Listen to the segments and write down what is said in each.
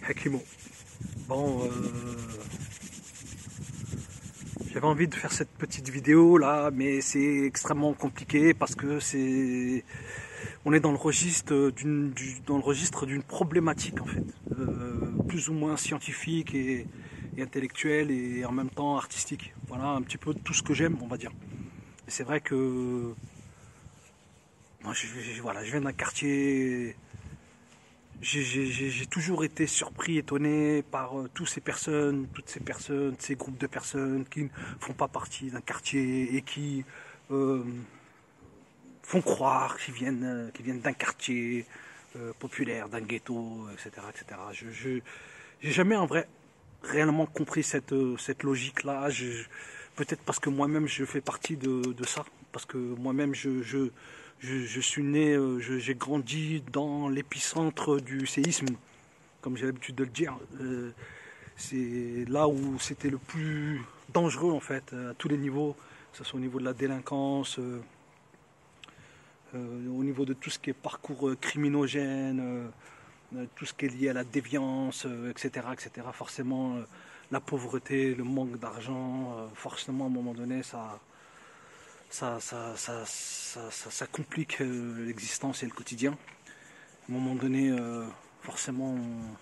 Hakimo. Bon, j'avais envie de faire cette petite vidéo là, mais c'est extrêmement compliqué parce que on est dans le registre d'une problématique en fait, plus ou moins scientifique et intellectuelle et en même temps artistique. Voilà un petit peu tout ce que j'aime, on va dire. Et c'est vrai que moi, voilà, je viens d'un quartier. J'ai toujours été surpris, étonné par toutes ces personnes, ces groupes de personnes qui ne font pas partie d'un quartier et qui euh, font croire qu'ils viennent d'un quartier populaire, d'un ghetto, etc., etc. J'ai jamais en vrai réellement compris cette logique-là. Peut-être parce que moi-même je fais partie de ça, parce que moi-même je suis né, j'ai grandi dans l'épicentre du séisme, comme j'ai l'habitude de le dire. C'est là où c'était le plus dangereux en fait, à tous les niveaux, que ce soit au niveau de la délinquance, au niveau de tout ce qui est parcours criminogène, tout ce qui est lié à la déviance, etc., etc. Forcément, la pauvreté, le manque d'argent, forcément à un moment donné, ça complique l'existence et le quotidien. À un moment donné, forcément,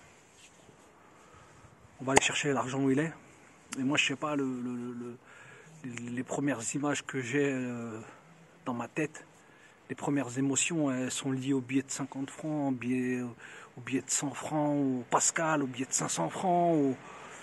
on va aller chercher l'argent où il est. Et moi, je sais pas, les premières images que j'ai dans ma tête, les premières émotions, elles sont liées au billet de 50 francs, au billet de 100 francs, au Pascal, au billet de 500 francs,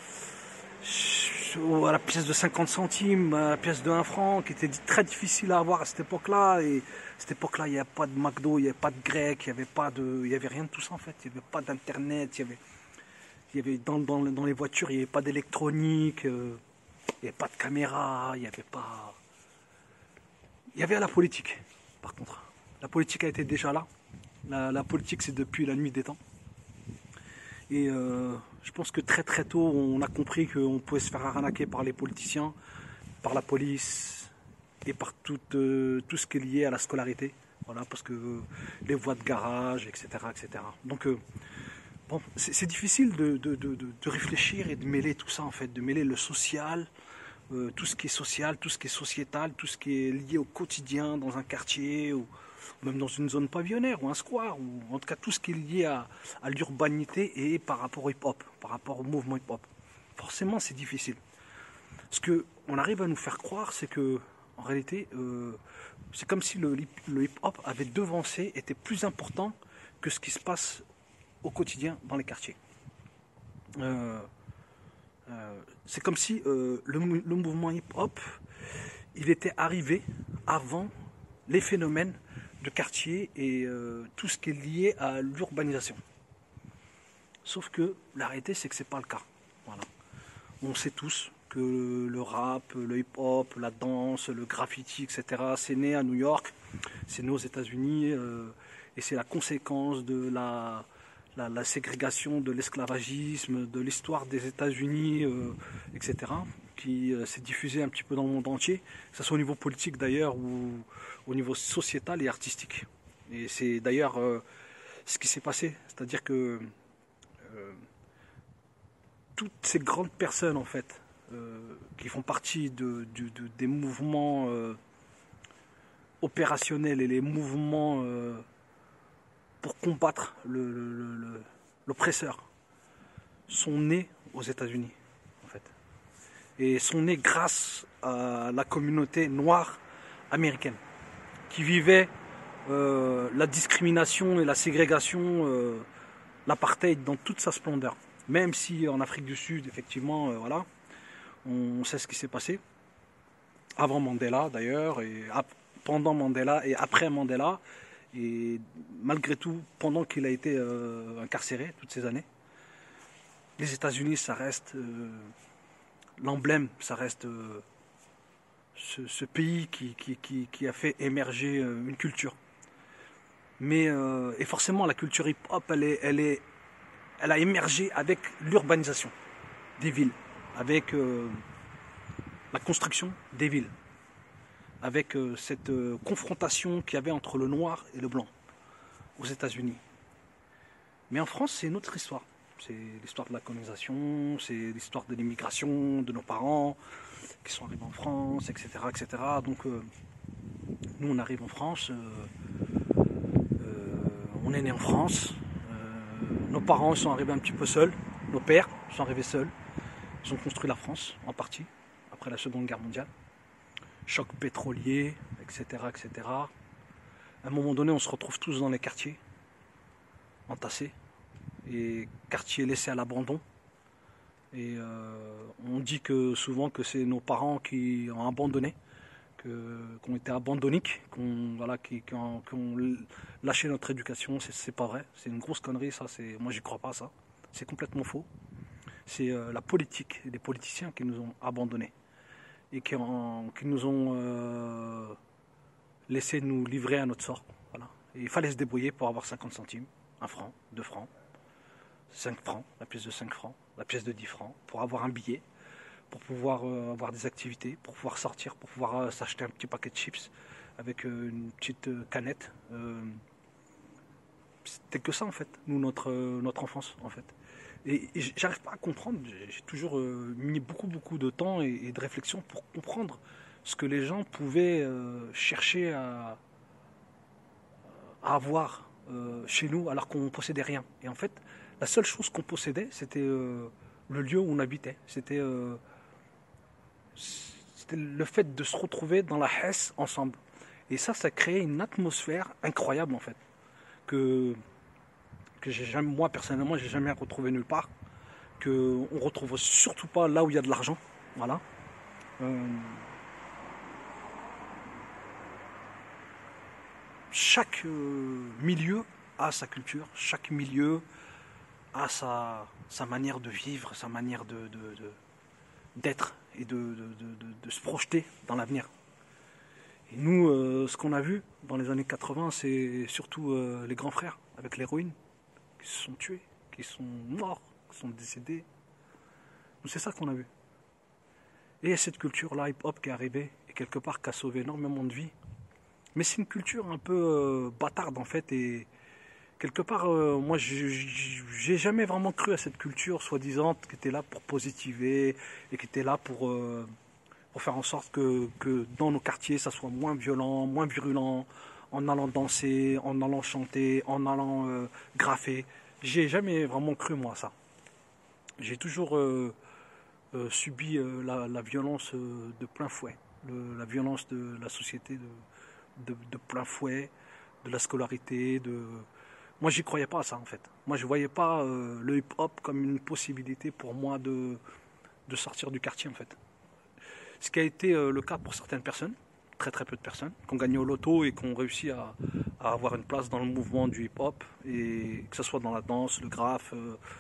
à la pièce de 50 centimes, à la pièce de 1 franc, qui était très difficile à avoir à cette époque-là. Et à cette époque-là, il n'y avait pas de McDo, il n'y avait pas de grec, il n'y avait rien de tout ça en fait. Il n'y avait pas d'internet, il y avait dans les voitures, il n'y avait pas d'électronique, il n'y avait pas de caméra, il n'y avait pas. Il y avait la politique, par contre. La politique a été déjà là. La politique, c'est depuis la nuit des temps. Et je pense que très très tôt, on a compris qu'on pouvait se faire arnaquer par les politiciens, par la police et par tout ce qui est lié à la scolarité. Voilà, parce que les voies de garage, etc. etc. Donc, bon, c'est difficile de réfléchir et de mêler tout ça, en fait, de mêler le social, tout ce qui est social, tout ce qui est sociétal, tout ce qui est lié au quotidien dans un quartier, ou même dans une zone pavillonnaire ou un square, ou en tout cas tout ce qui est lié à l'urbanité et par rapport au hip-hop, par rapport au mouvement hip-hop. Forcément, c'est difficile. Ce qu'on arrive à nous faire croire, c'est que, en réalité, c'est comme si le hip-hop avait devancé, était plus important que ce qui se passe au quotidien dans les quartiers. Euh, c'est comme si le mouvement hip-hop, il était arrivé avant les phénomènes de quartier et tout ce qui est lié à l'urbanisation. Sauf que la réalité, c'est que c'est pas le cas. Voilà. On sait tous que le rap, le hip-hop, la danse, le graffiti, etc., c'est né à New York, c'est né aux États-Unis, et c'est la conséquence de la ségrégation, de l'esclavagisme, de l'histoire des États-Unis, etc., qui s'est diffusée un petit peu dans le monde entier, que ce soit au niveau politique d'ailleurs ou au niveau sociétal et artistique. Et c'est d'ailleurs ce qui s'est passé, c'est-à-dire que toutes ces grandes personnes en fait, qui font partie des mouvements opérationnels et les mouvements pour combattre l'oppresseur, sont nés aux États-Unis en fait, et sont nés grâce à la communauté noire américaine qui vivait la discrimination et la ségrégation, l'apartheid dans toute sa splendeur. Même si en Afrique du Sud, effectivement, voilà, on sait ce qui s'est passé avant Mandela d'ailleurs, et pendant Mandela et après Mandela, et malgré tout, pendant qu'il a été incarcéré toutes ces années. Les États-Unis, ça reste l'emblème, ça reste ce pays qui a fait émerger une culture. Mais et forcément, la culture hip-hop, elle a émergé avec l'urbanisation des villes, avec la construction des villes, avec cette confrontation qu'il y avait entre le noir et le blanc aux États-Unis. Mais en France, c'est une autre histoire. C'est l'histoire de la colonisation, c'est l'histoire de l'immigration, de nos parents qui sont arrivés en France, etc. etc. Donc nous on arrive en France, on est né en France, nos parents sont arrivés un petit peu seuls, nos pères sont arrivés seuls, ils ont construit la France en partie, après la Seconde Guerre mondiale, choc pétrolier, etc. etc. À un moment donné on se retrouve tous dans les quartiers, entassés, et quartiers laissés à l'abandon. Et on dit que souvent que c'est nos parents qui ont abandonné, qui ont été abandonniques, qui ont lâché notre éducation. C'est pas vrai, c'est une grosse connerie ça. Moi j'y crois pas ça. C'est complètement faux. C'est la politique et les politiciens qui nous ont abandonnés et qui nous ont laissé nous livrer à notre sort. Voilà. Et il fallait se débrouiller pour avoir 50 centimes, 1 franc, 2 francs, 5 francs, la pièce de 5 francs, la pièce de 10 francs, pour avoir un billet, pour pouvoir avoir des activités, pour pouvoir sortir, pour pouvoir s'acheter un petit paquet de chips avec une petite canette. C'était que ça en fait, nous, notre enfance en fait. Et j'arrive pas à comprendre, j'ai toujours mis beaucoup de temps et de réflexion pour comprendre ce que les gens pouvaient chercher à avoir chez nous alors qu'on ne possédait rien. Et en fait, la seule chose qu'on possédait, c'était le lieu où on habitait. C'était le fait de se retrouver dans la Hesse ensemble. Et ça créait une atmosphère incroyable en fait. Que moi personnellement, j'ai jamais retrouvé nulle part. Qu'on ne retrouve surtout pas là où il y a de l'argent. Voilà. Chaque milieu a sa culture, chaque milieu a sa manière de vivre, sa manière d'être et de se projeter dans l'avenir. Et nous, ce qu'on a vu dans les années 80, c'est surtout les grands frères avec l'héroïne qui se sont tués, qui sont morts, qui sont décédés. Nous, c'est ça qu'on a vu. Et il y a cette culture-là, hip-hop, qui est arrivée et quelque part qui a sauvé énormément de vies. Mais c'est une culture un peu bâtarde en fait et quelque part, moi, j'ai jamais vraiment cru à cette culture soi-disant qui était là pour positiver et qui était là pour faire en sorte que dans nos quartiers, ça soit moins violent, moins virulent, en allant danser, en allant chanter, en allant graffer. J'ai jamais vraiment cru, moi, à ça. J'ai toujours subi la violence de plein fouet, la violence de la société de plein fouet, de la scolarité, Moi, j'y croyais pas à ça, en fait. Moi, je voyais pas le hip-hop comme une possibilité pour moi de sortir du quartier, en fait. Ce qui a été le cas pour certaines personnes, très peu de personnes, qui ont gagné au loto et qui ont réussi à avoir une place dans le mouvement du hip-hop, et que ce soit dans la danse, le graphe,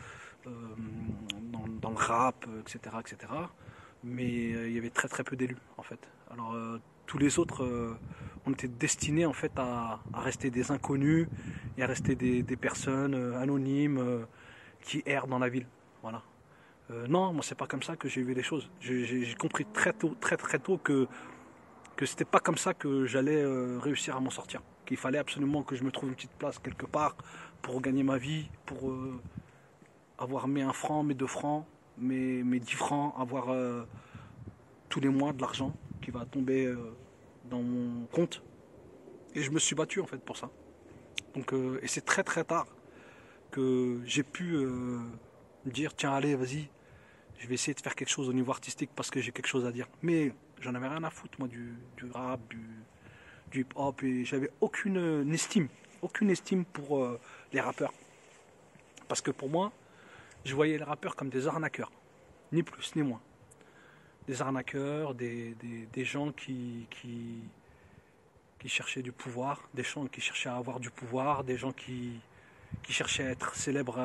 dans le rap, etc., etc. Mais il y avait très peu d'élus, en fait. Alors, tous les autres, on était destinés, en fait, à rester des inconnus et à rester des personnes anonymes qui errent dans la ville. Voilà. Non, moi, c'est pas comme ça que j'ai vu les choses. J'ai compris très tôt que c'était pas comme ça que j'allais réussir à m'en sortir. Qu'il fallait absolument que je me trouve une petite place quelque part pour gagner ma vie, pour avoir mes 1 franc, mes 2 francs, mes 10 francs, avoir tous les mois de l'argent qui va tomber dans mon compte. Et je me suis battu en fait pour ça. Donc, et c'est très tard que j'ai pu me dire tiens allez vas-y, je vais essayer de faire quelque chose au niveau artistique parce que j'ai quelque chose à dire. Mais j'en avais rien à foutre moi du rap, du hip-hop, et j'avais aucune estime pour les rappeurs. Parce que pour moi, je voyais les rappeurs comme des arnaqueurs, ni plus ni moins. Des arnaqueurs, des gens qui cherchaient du pouvoir, des gens qui cherchaient à avoir du pouvoir, des gens qui cherchaient à être célèbres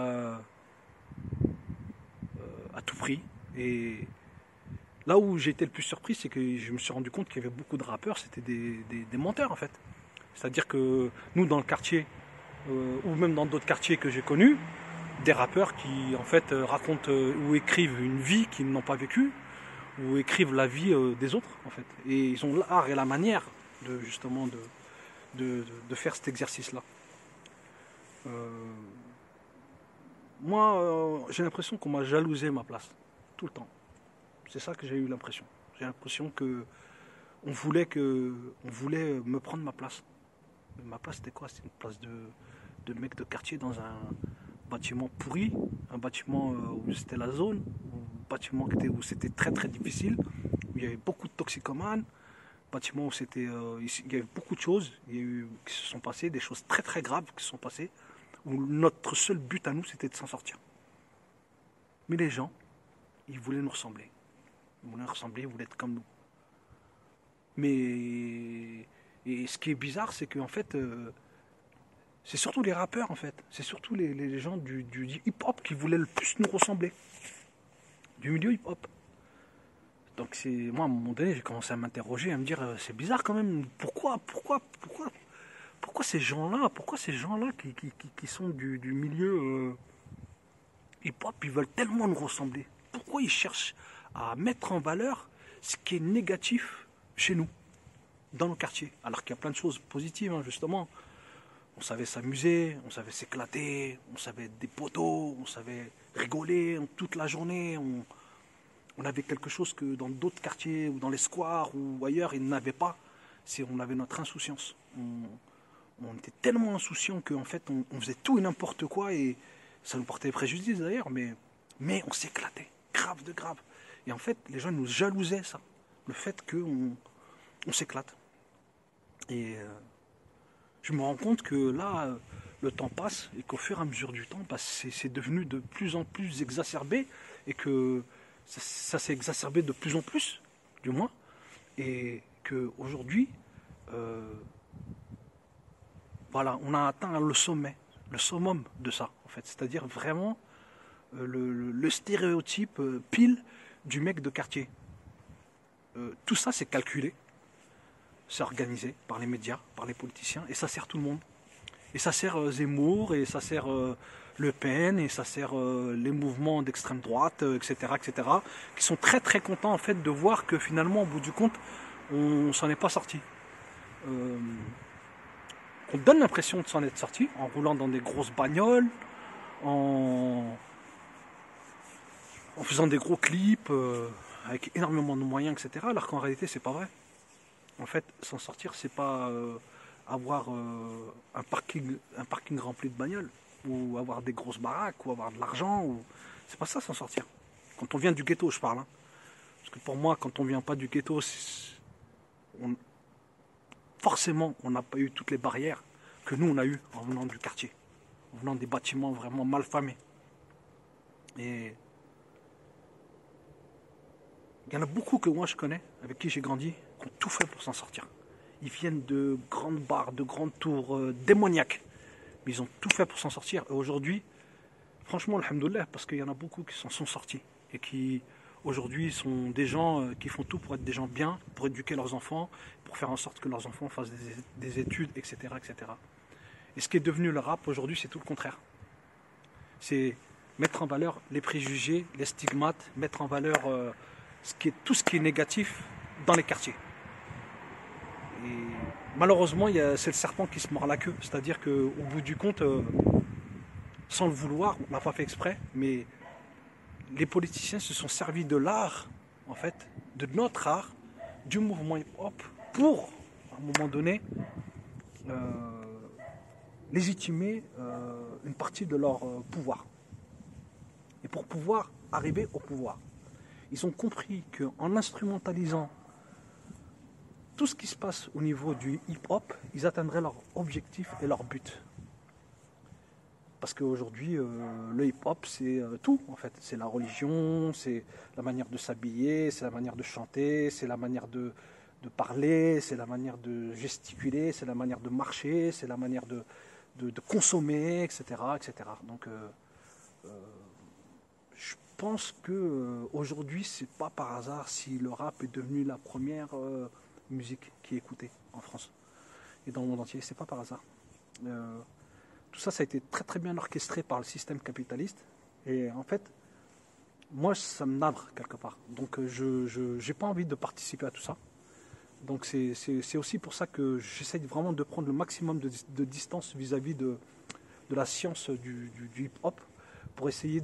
à tout prix. Et là où j'ai été le plus surpris, c'est que je me suis rendu compte qu'il y avait beaucoup de rappeurs, c'était des menteurs en fait. C'est-à-dire que nous, dans le quartier, ou même dans d'autres quartiers que j'ai connus, des rappeurs qui en fait racontent ou écrivent une vie qu'ils n'ont pas vécue, ou écrivent la vie des autres en fait. Et ils ont l'art et la manière de justement de faire cet exercice-là. Moi, j'ai l'impression qu'on m'a jalousé ma place, tout le temps. C'est ça que j'ai eu l'impression. J'ai l'impression que on voulait me prendre ma place. Mais ma place, c'était quoi? C'était une place de mec de quartier dans un bâtiment pourri, un bâtiment où c'était la zone, un bâtiment où c'était très très difficile, où il y avait beaucoup de toxicomanes, bâtiment où il y avait beaucoup de choses qui se sont passées, des choses très très graves qui se sont passées, où notre seul but à nous, c'était de s'en sortir. Mais les gens, ils voulaient nous ressembler. Ils voulaient nous ressembler, ils voulaient être comme nous. Mais et ce qui est bizarre, c'est qu'en fait, c'est surtout les rappeurs, en fait. C'est surtout les gens du hip-hop qui voulaient le plus nous ressembler. Du milieu hip-hop. Donc moi, à un moment donné, j'ai commencé à m'interroger, à me dire, c'est bizarre quand même. Pourquoi ces gens-là, qui sont du milieu hip-hop, ils veulent tellement nous ressembler? Pourquoi ils cherchent à mettre en valeur ce qui est négatif chez nous, dans nos quartiers? Alors qu'il y a plein de choses positives, hein, justement. On savait s'amuser, on savait s'éclater, on savait être des poteaux, on savait rigoler toute la journée. On avait quelque chose que dans d'autres quartiers ou dans les squares ou ailleurs, ils n'avaient pas. On avait notre insouciance. On était tellement insouciants qu'en fait, on faisait tout et n'importe quoi et ça nous portait préjudice d'ailleurs, mais on s'éclatait, grave de grave. Et en fait, les gens nous jalousaient ça, le fait qu'on s'éclate. Et je me rends compte que là, le temps passe et qu'au fur et à mesure du temps, c'est devenu de plus en plus exacerbé et que ça s'est exacerbé de plus en plus, du moins, et qu'aujourd'hui, voilà, on a atteint le sommet, le summum de ça, en fait. C'est-à-dire vraiment le stéréotype pile du mec de quartier. Tout ça, c'est calculé, c'est organisé par les médias, par les politiciens, et ça sert tout le monde. Et ça sert Zemmour, et ça sert Le Pen, et ça sert les mouvements d'extrême droite, etc., qui sont très très contents en fait de voir que finalement, au bout du compte, on s'en est pas sorti. On donne l'impression de s'en être sorti en roulant dans des grosses bagnoles, en faisant des gros clips, avec énormément de moyens, etc. Alors qu'en réalité, c'est pas vrai. En fait, s'en sortir, c'est pas avoir un parking rempli de bagnoles, ou avoir des grosses baraques, ou avoir de l'argent, c'est pas ça s'en sortir. Quand on vient du ghetto, je parle. Hein. Parce que pour moi, quand on vient pas du ghetto, forcément, on n'a pas eu toutes les barrières que nous, on a eues en venant du quartier, en venant des bâtiments vraiment mal famés. Et il y en a beaucoup que moi je connais, avec qui j'ai grandi, qui ont tout fait pour s'en sortir. Ils viennent de grandes bars, de grandes tours démoniaques. Mais ils ont tout fait pour s'en sortir. Et aujourd'hui, franchement, alhamdoulilah, parce qu'il y en a beaucoup qui s'en sont sortis. Et qui, aujourd'hui, sont des gens qui font tout pour être des gens bien, pour éduquer leurs enfants, pour faire en sorte que leurs enfants fassent des études, etc., etc. Et ce qui est devenu le rap aujourd'hui, c'est tout le contraire. C'est mettre en valeur les préjugés, les stigmates, mettre en valeur tout ce qui est négatif dans les quartiers. Et malheureusement, c'est le serpent qui se mord la queue. C'est-à-dire qu'au bout du compte, sans le vouloir, on n'a pas fait exprès, mais les politiciens se sont servis de l'art, en fait, de notre art, du mouvement hip-hop, pour, à un moment donné, légitimer une partie de leur pouvoir. Et pour pouvoir arriver au pouvoir, ils ont compris qu'en instrumentalisant tout ce qui se passe au niveau du hip-hop, ils atteindraient leur objectif et leur but. Parce qu'aujourd'hui, le hip-hop, c'est tout, en fait. C'est la religion, c'est la manière de s'habiller, c'est la manière de chanter, c'est la manière de parler, c'est la manière de gesticuler, c'est la manière de marcher, c'est la manière de consommer, etc., etc. Donc, je pense qu'aujourd'hui, c'est pas par hasard si le rap est devenu la première musique qui est écoutée en France et dans le monde entier. C'est pas par hasard. Tout ça, ça a été très très bien orchestré par le système capitaliste. Et en fait, moi, ça me navre quelque part. Donc, je n'ai pas envie de participer à tout ça. Donc, c'est aussi pour ça que j'essaie vraiment de prendre le maximum de distance vis-à-vis de la science du hip-hop pour essayer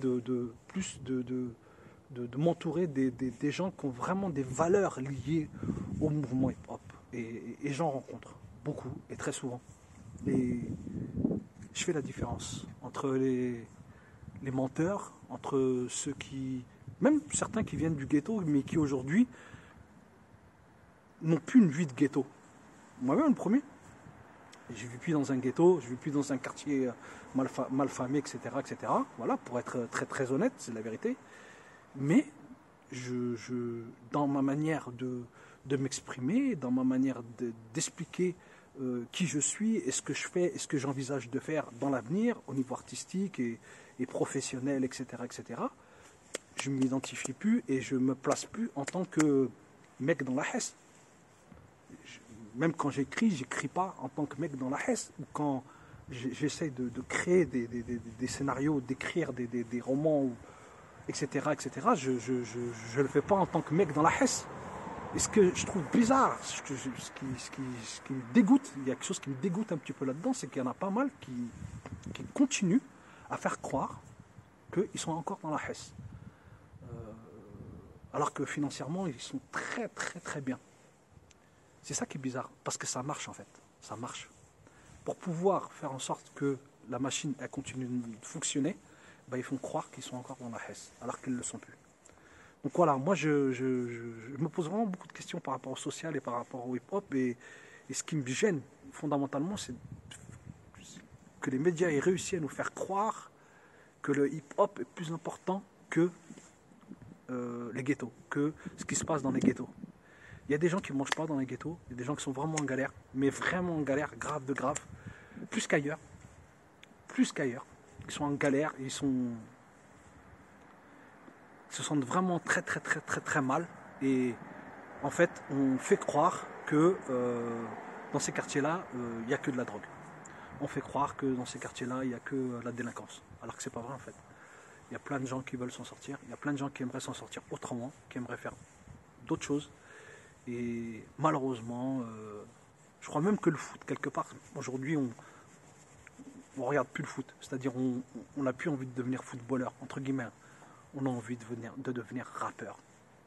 de m'entourer des gens qui ont vraiment des valeurs liées au mouvement hip-hop. Et j'en rencontre beaucoup et très souvent. Et je fais la différence entre les menteurs, entre ceux qui, même certains qui viennent du ghetto, mais qui aujourd'hui n'ont plus une vie de ghetto. Moi-même, le premier, je ne vis plus dans un ghetto, je ne vis plus dans un quartier malfamé, etc., etc. Voilà, pour être très très honnête, c'est la vérité. Mais dans ma manière de m'exprimer, dans ma manière d'expliquer qui je suis et ce que je fais et ce que j'envisage de faire dans l'avenir au niveau artistique et professionnel, etc., etc., je ne m'identifie plus et je ne me place plus en tant que mec dans la Hesse. Même quand j'écris pas en tant que mec dans la Hesse, ou quand j'essaie de créer des scénarios, d'écrire des romans, etc., etc., je ne le fais pas en tant que mec dans la Hesse. Et ce que je trouve bizarre, ce qui me dégoûte, il y a quelque chose qui me dégoûte un petit peu là-dedans, c'est qu'il y en a pas mal qui continuent à faire croire qu'ils sont encore dans la Hesse. Alors que financièrement, ils sont très très très bien. C'est ça qui est bizarre, parce que ça marche en fait, ça marche. Pour pouvoir faire en sorte que la machine elle continue de fonctionner, ben, ils font croire qu'ils sont encore dans la Hesse, alors qu'ils ne le sont plus. Donc voilà, moi je me pose vraiment beaucoup de questions par rapport au social et par rapport au hip-hop, et ce qui me gêne fondamentalement, c'est que les médias aient réussi à nous faire croire que le hip-hop est plus important que les ghettos, que ce qui se passe dans les ghettos. Il y a des gens qui ne mangent pas dans les ghettos, il y a des gens qui sont vraiment en galère, mais vraiment en galère, grave de grave, plus qu'ailleurs. Ils sont en galère, ils se sentent vraiment très très très très très mal. Et en fait, on fait croire que dans ces quartiers-là, il n'y a que de la drogue. On fait croire que dans ces quartiers-là, il n'y a que la délinquance. Alors que c'est pas vrai en fait. Il y a plein de gens qui veulent s'en sortir, il y a plein de gens qui aimeraient s'en sortir autrement, qui aimeraient faire d'autres choses. Et malheureusement, je crois même que le foot, quelque part, aujourd'hui, on ne regarde plus le foot. C'est-à-dire, on n'a plus envie de devenir footballeur, entre guillemets. On a envie de devenir rappeur.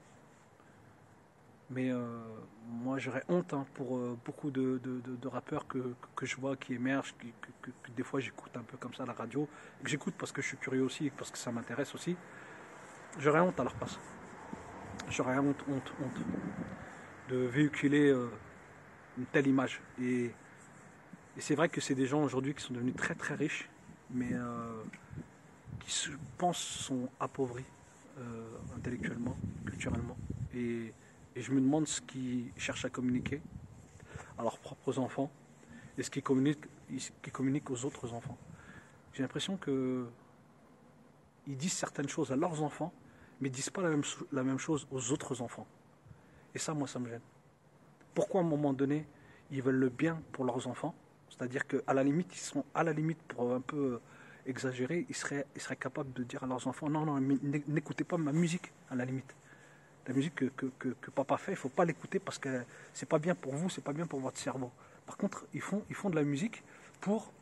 Mais moi, j'aurais honte pour beaucoup de rappeurs que je vois qui émergent, que des fois j'écoute un peu comme ça à la radio, que j'écoute parce que je suis curieux aussi, parce que ça m'intéresse aussi. J'aurais honte à leur place. J'aurais honte de véhiculer une telle image. Et c'est vrai que c'est des gens aujourd'hui qui sont devenus très très riches, mais qui, je pense, sont appauvris intellectuellement, culturellement. Et je me demande ce qu'ils cherchent à communiquer à leurs propres enfants et ce qu'ils communiquent aux autres enfants. J'ai l'impression qu'ils disent certaines choses à leurs enfants, mais ils ne disent pas la même chose aux autres enfants. Et ça, moi, ça me gêne. Pourquoi, à un moment donné, ils veulent le bien pour leurs enfants? C'est-à-dire qu'à la limite, ils sont à la limite, pour un peu exagérer, ils seraient capables de dire à leurs enfants, non, n'écoutez pas ma musique, à la limite. La musique que papa fait, il ne faut pas l'écouter parce que c'est pas bien pour vous, c'est pas bien pour votre cerveau. Par contre, ils font de la musique pour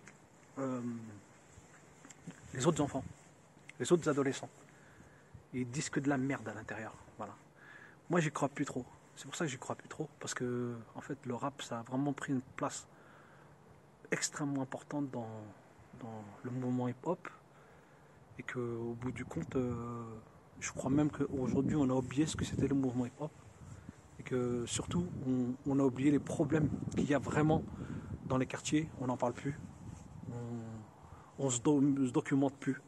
les autres enfants, les autres adolescents. Et ils disent que de la merde à l'intérieur. Voilà. Moi, j'y crois plus trop. C'est pour ça que j'y crois plus trop. Parce que, en fait, le rap, ça a vraiment pris une place extrêmement importante dans le mouvement hip-hop. Et qu'au bout du compte, je crois même qu'aujourd'hui, on a oublié ce que c'était le mouvement hip-hop. Et que, surtout, on a oublié les problèmes qu'il y a vraiment dans les quartiers. On n'en parle plus. On se documente plus.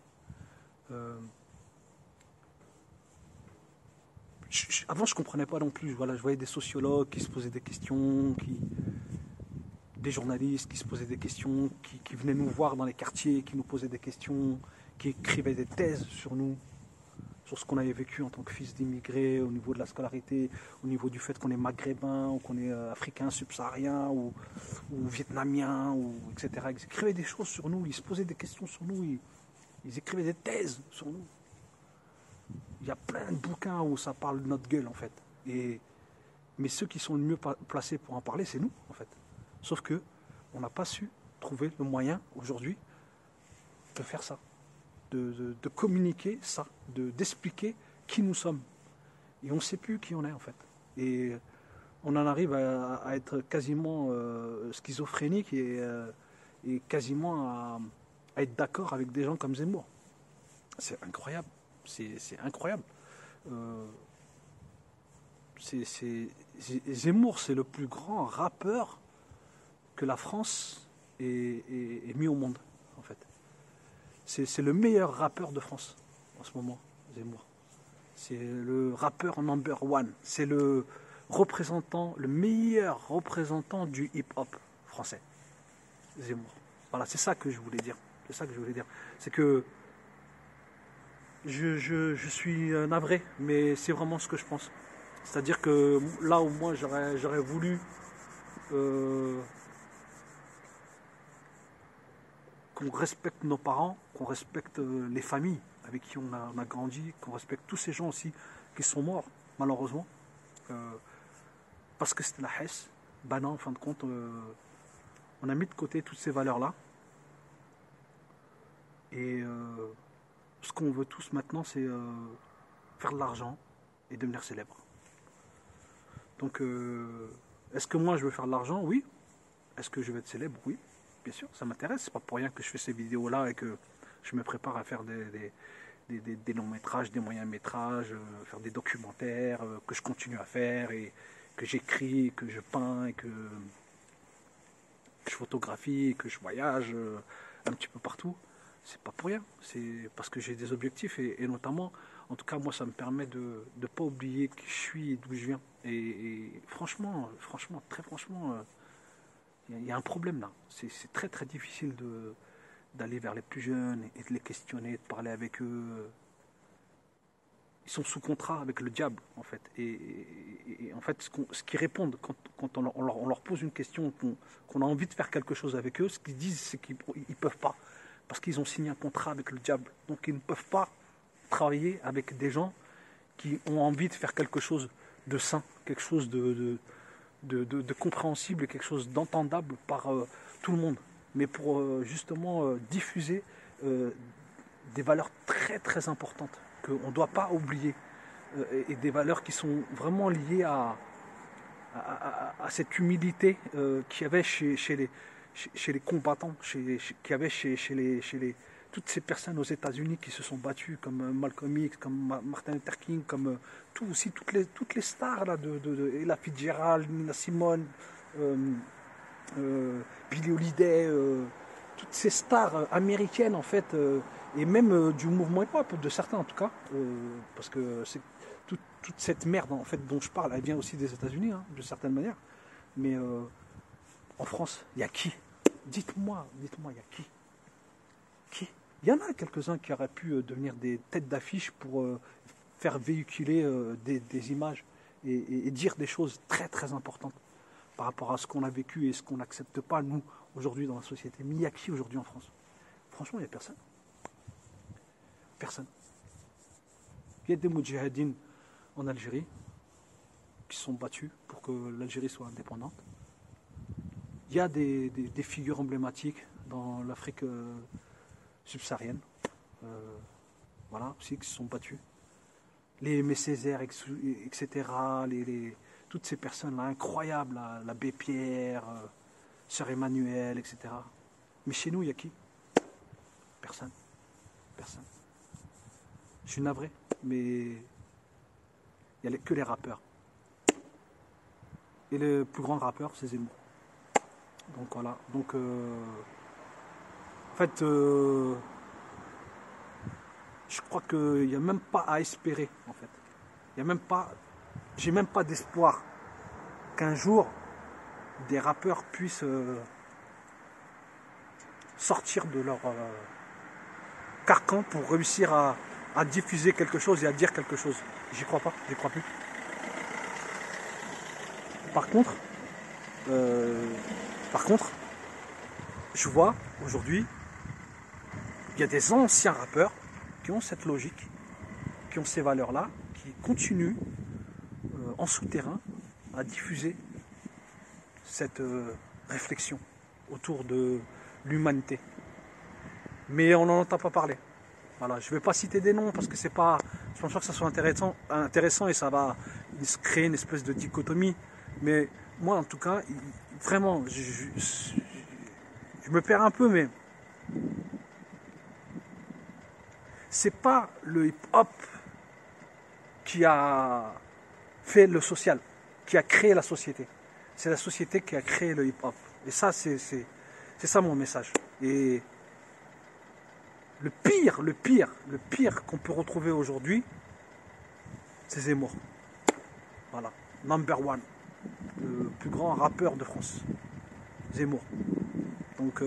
Avant, je ne comprenais pas non plus. Voilà, je voyais des sociologues qui se posaient des questions, des journalistes qui se posaient des questions, qui venaient nous voir dans les quartiers, qui nous posaient des questions, qui écrivaient des thèses sur nous, sur ce qu'on avait vécu en tant que fils d'immigrés, au niveau de la scolarité, au niveau du fait qu'on est maghrébin, ou qu'on est africain, subsaharien, ou vietnamien, etc. Ils écrivaient des choses sur nous, ils se posaient des questions sur nous, ils écrivaient des thèses sur nous. Il y a plein de bouquins où ça parle de notre gueule, en fait. Mais ceux qui sont le mieux placés pour en parler, c'est nous, en fait. Sauf que on n'a pas su trouver le moyen, aujourd'hui, de faire ça. de communiquer ça, d'expliquer qui nous sommes. Et on ne sait plus qui on est en fait. Et on en arrive à être quasiment schizophrénique et quasiment à être d'accord avec des gens comme Zemmour. C'est incroyable. C'est incroyable. Zemmour, c'est le plus grand rappeur que la France ait mis au monde, en fait. C'est le meilleur rappeur de France en ce moment, Zemmour. C'est le rappeur number one. C'est le meilleur représentant du hip-hop français, Zemmour. Voilà, c'est ça que je voulais dire. C'est ça que je voulais dire. C'est que je suis navré, mais c'est vraiment ce que je pense. C'est-à-dire que là où moi j'aurais voulu qu'on respecte nos parents, qu'on respecte les familles avec qui on a grandi, qu'on respecte tous ces gens aussi qui sont morts, malheureusement, parce que c'était la Hesse. Ben non, en fin de compte, on a mis de côté toutes ces valeurs-là. Et ce qu'on veut tous maintenant, c'est faire de l'argent et devenir célèbre. Donc, est-ce que moi je veux faire de l'argent? Oui. Est-ce que je veux être célèbre? Oui. Bien sûr, ça m'intéresse. C'est pas pour rien que je fais ces vidéos-là et que je me prépare à faire des longs métrages, des moyens métrages, faire des documentaires que je continue à faire et que j'écris, que je peins et que je photographie et que je voyage un petit peu partout. C'est pas pour rien. C'est parce que j'ai des objectifs et notamment, en tout cas moi, ça me permet de ne pas oublier qui je suis et d'où je viens. Et franchement, très franchement, il y a un problème là. C'est très très difficile d'aller vers les plus jeunes et de les questionner, de parler avec eux. Ils sont sous contrat avec le diable, en fait. Et en fait, ce qu'ils répondent quand on leur pose une question, qu'on a envie de faire quelque chose avec eux, ce qu'ils disent, c'est qu'ils ne peuvent pas. Parce qu'ils ont signé un contrat avec le diable. Donc, ils ne peuvent pas travailler avec des gens qui ont envie de faire quelque chose de sain, quelque chose de compréhensible et quelque chose d'entendable par tout le monde. Mais pour justement diffuser des valeurs très très importantes qu'on ne doit pas oublier et des valeurs qui sont vraiment liées à cette humilité qu'il y avait chez les combattants, qu'il y avait chez toutes ces personnes aux États-Unis qui se sont battues, comme Malcolm X, comme Martin Luther King, comme toutes les stars là, Ella Fitzgerald, Nina Simone, Billie Holiday, toutes ces stars américaines en fait, et même du mouvement hip-hop, de certains en tout cas, parce que c'est toute cette merde en fait dont je parle, elle vient aussi des États-Unis, hein, de certaine manière. Mais en France, il y a qui? Dites-moi, il y a qui? Qui? Il y en a quelques-uns qui auraient pu devenir des têtes d'affiche pour faire véhiculer des images et dire des choses très très importantes par rapport à ce qu'on a vécu et ce qu'on n'accepte pas, nous, aujourd'hui dans la société. Mais il y a qui aujourd'hui en France? Franchement, il n'y a personne. Personne. Il y a des moudjahidines en Algérie qui se sont battus pour que l'Algérie soit indépendante. Il y a des figures emblématiques dans l'Afrique subsaharienne, voilà, aussi, qui se sont battus. Les Aimé Césaire, etc., toutes ces personnes-là, incroyables, l'abbé Pierre, Sœur Emmanuel, etc. Mais chez nous, il y a qui? Personne. Personne. Je suis navré, mais il n'y a que les rappeurs. Et le plus grand rappeur, c'est Zemmour. Donc voilà. Donc, en fait, je crois qu'il n'y a même pas à espérer, en fait. Il y a même pas, j'ai même pas d'espoir qu'un jour des rappeurs puissent sortir de leur carcan pour réussir à diffuser quelque chose et à dire quelque chose. J'y crois pas, j'y crois plus. Par contre, je vois aujourd'hui, il y a des anciens rappeurs qui ont cette logique, qui ont ces valeurs-là, qui continuent en souterrain à diffuser cette réflexion autour de l'humanité. Mais on n'en entend pas parler. Voilà, je ne vais pas citer des noms parce que c'est pas, je pense pas que ça soit intéressant et ça va se créer une espèce de dichotomie. Mais moi, en tout cas, vraiment, je me perds un peu, mais c'est pas le hip-hop qui a fait le social, qui a créé la société. C'est la société qui a créé le hip-hop. Et ça, c'est ça mon message. Et le pire qu'on peut retrouver aujourd'hui, c'est Zemmour. Voilà, number one, le plus grand rappeur de France, Zemmour. Donc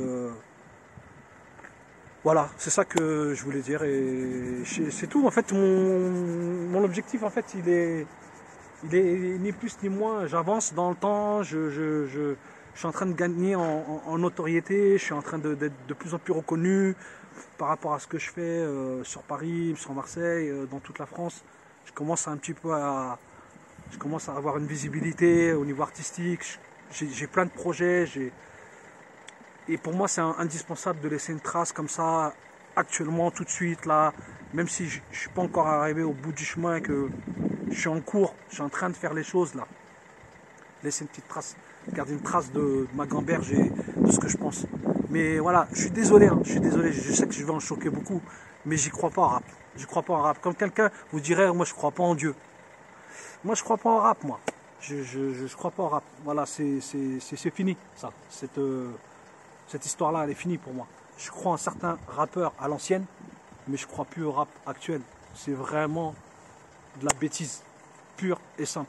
voilà, c'est ça que je voulais dire et c'est tout. En fait, mon objectif, en fait, il est ni plus ni moins. J'avance dans le temps, je suis en train de gagner en notoriété, je suis en train d'être de plus en plus reconnu par rapport à ce que je fais sur Paris, sur Marseille, dans toute la France. Je commence je commence à avoir une visibilité au niveau artistique. J'ai plein de projets. Et pour moi, c'est indispensable de laisser une trace comme ça, actuellement, tout de suite, là. Même si je ne suis pas encore arrivé au bout du chemin, que je suis en cours, je suis en train de faire les choses, là. Laisser une petite trace, garder une trace de ma gamberge et de ce que je pense. Mais voilà, je suis désolé, hein, je sais que je vais en choquer beaucoup, mais j'y crois pas en rap. J'y crois pas en rap. Comme quelqu'un vous dirait, moi je crois pas en Dieu. Moi je crois pas en rap, moi. Je crois pas en rap. Voilà, c'est fini, ça. Cette histoire-là, elle est finie pour moi. Je crois en certains rappeurs à l'ancienne, mais je crois plus au rap actuel. C'est vraiment de la bêtise, pure et simple.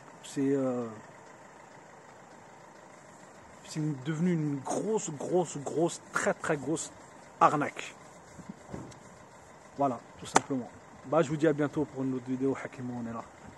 C'est devenu une grosse, très grosse arnaque. Voilà, tout simplement. Bah, je vous dis à bientôt pour une autre vidéo. Hakim, on est là.